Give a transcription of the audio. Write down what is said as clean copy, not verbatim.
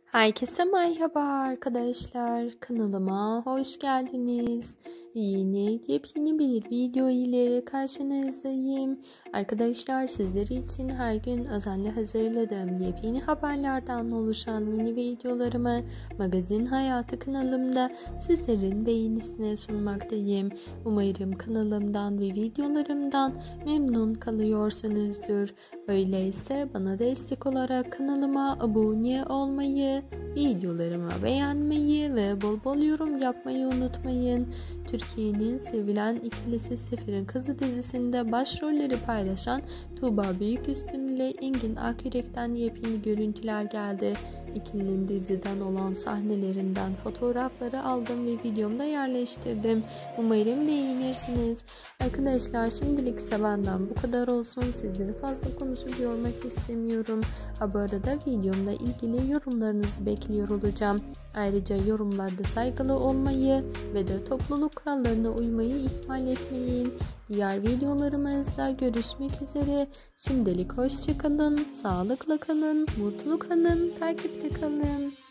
Herkese merhaba arkadaşlar. Kanalıma hoş geldiniz. Yeni yepyeni bir video ile karşınızdayım. Arkadaşlar sizler için her gün özenle hazırladığım yepyeni haberlerden oluşan yeni videolarımı Magazin Hayatı kanalımda sizlerin beğenisine sunmaktayım. Umarım kanalımdan ve videolarımdan memnun kalıyorsunuzdur. Öyleyse bana destek olarak kanalıma abone olmayı, videolarımı beğenmeyi ve bol bol yorum yapmayı unutmayın. Türkiye'nin sevilen ikilisi Sefir'in Kızı dizisinde başrolleri paylaşan Tuğba Büyüküstün ile Engin Akyürek'ten yepyeni görüntüler geldi. İkilinin diziden olan sahnelerinden fotoğrafları aldım ve videomda yerleştirdim. Umarım beğenirsiniz. Arkadaşlar şimdilik ise benden bu kadar olsun. Sizleri fazla konuşup yormak istemiyorum. Bu arada videomla ilgili yorumlarınızı bekliyor olacağım. Ayrıca yorumlarda saygılı olmayı ve de topluluk kurallarına uymayı ihmal etmeyin. Diğer videolarımızda görüşmek üzere. Şimdilik hoşça kalın, sağlıkla kalın, mutlu kalın, takipte kalın.